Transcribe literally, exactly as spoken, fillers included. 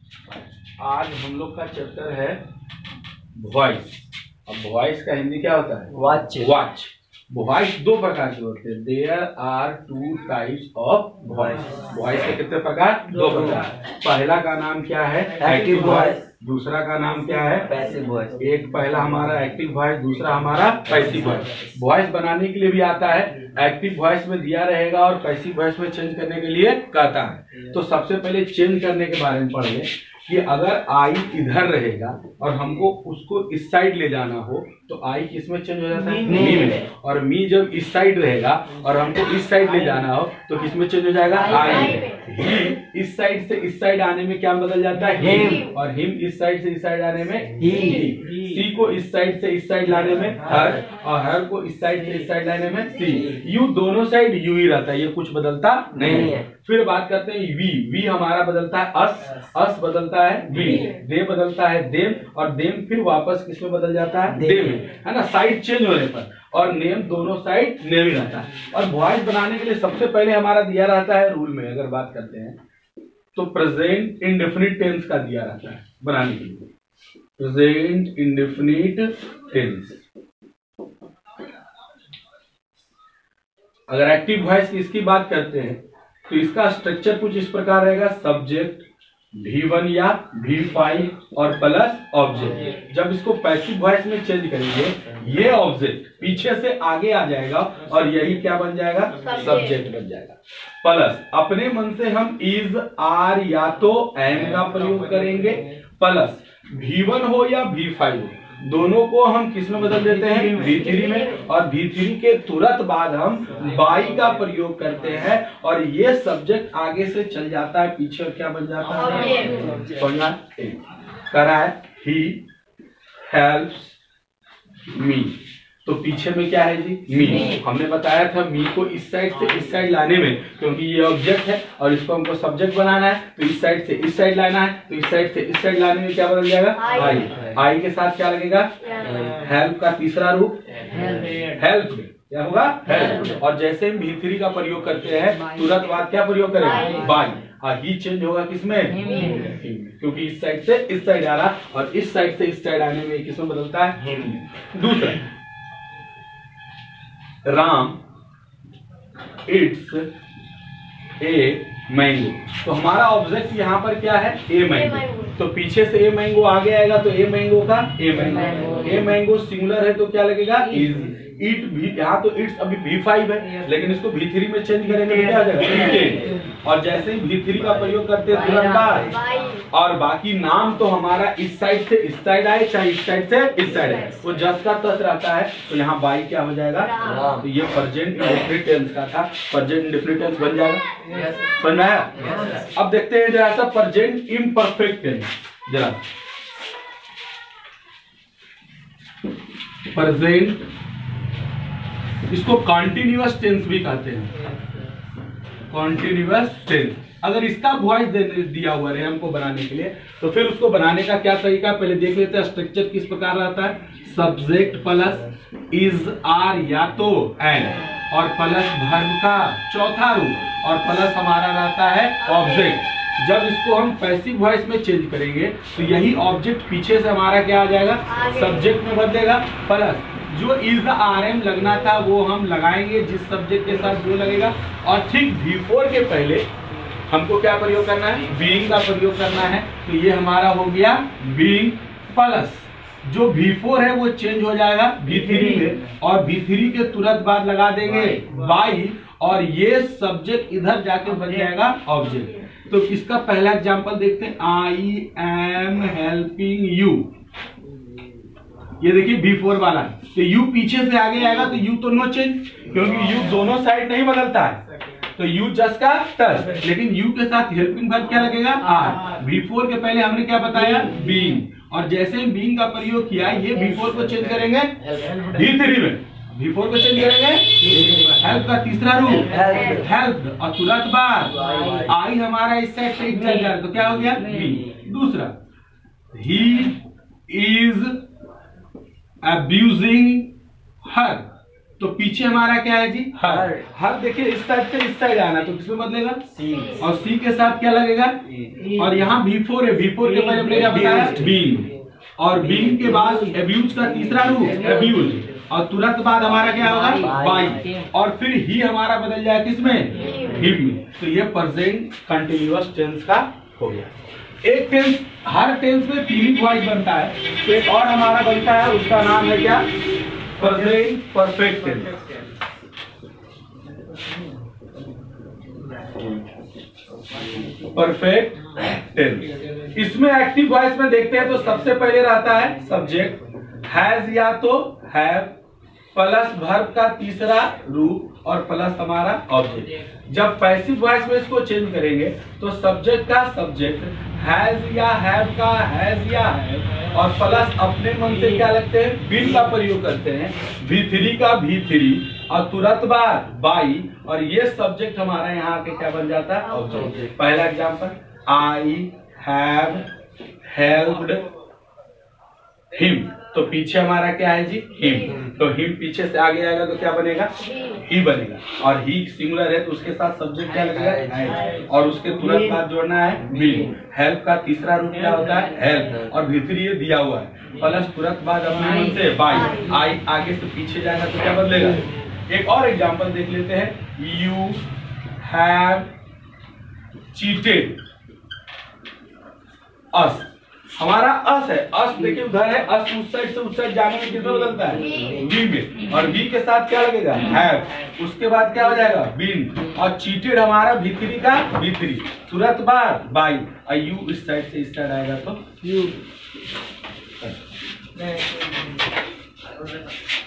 आज हम लोग का चैप्टर है वॉइस। अब वॉइस का हिंदी क्या होता है? वॉच। वॉच। वॉइस दो प्रकार के होते हैं। There are two types of voice. Voice के कितने प्रकार? दो प्रकार। पहला का नाम क्या है? Active voice. दूसरा का नाम क्या है? Passive voice. एक पहला हमारा एक्टिव वॉइस, दूसरा हमारा पैसिव वॉइस। वॉइस बनाने के लिए भी आता है, एक्टिव वॉइस में दिया रहेगा और पैसिव वॉइस में चेंज करने के लिए कहता है। तो सबसे पहले चेंज करने के बारे में पढ़ लें कि अगर आई इधर रहेगा और हमको उसको इस साइड ले जाना हो तो आई किस में चेंज हो जाता है? मी में। और मी जब इस साइड रहेगा और हमको इस साइड ले जाना हो तो किस में चेंज हो जाएगा? आई में। ही इस साइड से इस साइड आने में क्या बदल जाता है? हिम। और हिम इस साइड से इस साइड आने में ही। सी को इस साइड से इस साइड लाने में हर, और हर को इस साइड से इस साइड लाने में सी। यू दोनों साइड यू ही रहता है, ये कुछ बदलता नहीं है। फिर बात करते हैं वी। वी हमारा बदलता है अस, अस बदलता है वी, दे बदलता है देम, और देम फिर वापस किसमें बदल जाता है? दे में, है ना, साइड चेंज होने पर। और नेम दोनों साइड नेम ही रहता है। और वॉइस बनाने के लिए सबसे पहले हमारा दिया रहता है रूल में, अगर बात करते हैं तो प्रेजेंट इंडेफिनिट टेंस का दिया रहता है बनाने के लिए। Present indefinite tense. अगर एक्टिव वॉइस की इसकी बात करते हैं तो इसका स्ट्रक्चर कुछ इस प्रकार रहेगा। सब्जेक्ट वी वन या वी फाइव और प्लस ऑब्जेक्ट। जब इसको पैसिव वॉइस में चेंज करेंगे, ये ऑब्जेक्ट पीछे से आगे आ जाएगा और यही क्या बन जाएगा? सब्जेक्ट बन जाएगा। प्लस अपने मन से हम इज, आर या तो एम का प्रयोग करेंगे। प्लस वी वन हो या वी फाइव हो, दोनों को हम किस में बदल देते हैं? वी थ्री में। और वी थ्री के तुरंत बाद हम बाई का प्रयोग करते हैं और ये सब्जेक्ट आगे से चल जाता है पीछे और क्या बन जाता है? समझना करा है। ही हेल्प्स मी, तो पीछे में क्या है जी? मी। हमने बताया था मी को इस साइड से इस साइड लाने में, क्योंकि ये ऑब्जेक्ट है और इसको हमको सब्जेक्ट बनाना है, तो इस साइड से इस साइड लाना है, तो इस साइड से इस साइड लाने में क्या बदल जाएगा? आई। आई के साथ क्या लगेगा? हेल्प का तीसरा रूप हेल्प में क्या होगा? हेल्प। और जैसे हम वी थ्री का प्रयोग करते हैं तुरंत बाद क्या प्रयोग करेंगे? बाई। और ही चेंज होगा किसमें? क्योंकि इस साइड से इस साइड आ रहा और इस साइड से इस साइड आने में किसमें बदलता है? दूसरा, राम इट्स ए मैंगो। तो हमारा ऑब्जेक्ट यहाँ पर क्या है? A mango. तो पीछे से ए मैंगो आगे आएगा तो ए मैंगो का a mango. A mango singular है तो क्या लगेगा? इज। इट भी, यहाँ तो इट्स अभी वी फाइव है लेकिन इसको वी थ्री में चेंज करेंगे तो क्या आ जाएगा? और जैसे ही वी थ्री का प्रयोग करते हैं तुरंत बाद। और बाकी नाम तो हमारा इस साइड से इस साइड आए चाहे इस साइड से इस साइड आए, वो जस का तस रहता है। तो यहाँ बाई क्या हो जाएगा? तो ये प्रेजेंट इंडेफिनिट टेंस का था, प्रेजेंट इंडेफिनिट टेंस बन जाएगा। समझ में आया? अब देखते हैं जरा सा प्रेजेंट इम्परफेक्ट टेंस। जरा प्रेजेंट, इसको कॉन्टिन्यूअस टेंस भी कहते हैं। Continuous tense. अगर इसका वॉइस दिया हुआ है हमको बनाने के लिए तो फिर उसको बनाने का क्या तरीका, पहले देख लेते हैं स्ट्रक्चर किस प्रकार रहता है। सब्जेक्ट प्लस इज, आर या तो एन, और प्लस वर्ब का चौथा रूप, और प्लस हमारा रहता है ऑब्जेक्ट। जब इसको हम पैसिव वॉइस में चेंज करेंगे तो यही ऑब्जेक्ट पीछे से हमारा क्या आ जाएगा? सब्जेक्ट में बदलेगा। प्लस जो इज आर एम लगना था वो हम लगाएंगे जिस सब्जेक्ट के साथ जो लगेगा। और ठीक वी फोर के पहले हमको क्या प्रयोग करना है? बीइंग का प्रयोग करना है। तो ये हमारा हो गया बीइंग। प्लस जो वी फोर है वो चेंज हो जाएगा वी थ्री में, और वी थ्री के तुरंत बाद लगा देंगे बाई, और ये सब्जेक्ट इधर जाके बन जाएगा ऑब्जेक्ट। तो इसका पहला एग्जांपल देखते हैं। आई एम हेल्पिंग यू, ये देखिए वी फोर वाला है, तो यू पीछे से आगे आएगा तो यू तो नो चेंज, क्योंकि यू दोनों साइड नहीं बदलता है। तो यू जस्ट का टच, लेकिन यू के साथ हेल्पिंग वर्ब क्या लगेगा? आर। वी फोर के पहले हमने क्या बताया? बीइंग। और जैसे ही बीइंग का प्रयोग किया, ये वी फोर को चेंज करेंगे वी थ्री में, वी फोर को चेंज करेंगे हेल्प का तीसरा रूप हेल्प, और तुरंत बाद आई हमारा इस साइड से एक चल जाए तो क्या हो गया? बी। दूसरा, ही इज abusing her, तो पीछे हमारा क्या है जी, हर। हर देखिए इस साइड से इस साइड आना, तो किसमें बदलेगा, सी। और सी के साथ क्या लगेगा, ई। और यहाँ बी फोर है, बी फोर के पहले हमने क्या बताया, बीन। और बीन के बाद एब्यूज का तीसरा रूप एब्यूज, और तुरंत बाद हमारा क्या होगा, बाई। और फिर ही हमारा बदल जाए किसमें, हिम में। तो ये प्रेजेंट कंटिन्यूअस टेंस का हो गया। एक टेंस, हर टेंस में तीन वॉइस बनता है, तो एक और हमारा बनता है, उसका नाम है क्या, present perfect tense. Perfect tense. इसमें एक्टिव वॉइस में देखते हैं तो सबसे पहले रहता है सब्जेक्ट, हैज या तो हैव, प्लस वर्ब का तीसरा रूप और प्लस हमारा ऑब्जेक्ट। जब पैसिव वॉइस में इसको चेंज करेंगे तो सब्जेक्ट का सब्जेक्ट, हैज या हैव का हैज या हैव, और प्लस अपने मन से क्या लगते हैं, बिन का प्रयोग करते हैं, वी थ्री का वी थ्री, और तुरंत बाद बाई, और ये सब्जेक्ट हमारा यहाँ के क्या बन जाता है, ऑब्जेक्ट। पहला example, I have helped him, तो पीछे हमारा क्या है जी, हिम। तो हिम पीछे से आगे आएगा तो क्या बनेगा, ही बनेगा। और ही सिंगुलर है तो उसके साथ सब्जेक्ट क्या लगेगा, और उसके तुरंत बाद जोड़ना है बीन। हेल्प का तीसरा रूप क्या होता है, हेल्प, और भीतरी ये दिया हुआ है, प्लस तुरंत बाद अपने मन से बाई। आई आगे से पीछे जाएगा तो क्या बदलेगा। एक और एग्जांपल देख लेते हैं, यू हैव चीटेड अस, हमारा अस है, अस देखिए उधर है, अस उस साइड से उस साइड जाने में कितना बदलता है, वी में, और वी के साथ क्या लगेगा, हैव, उसके बाद क्या हो जाएगा, बीन, और चीटेड हमारा भीतरी का भीतरी, तुरंत बाद बाई, और यू इस साइड से इस साइड आएगा तो यू।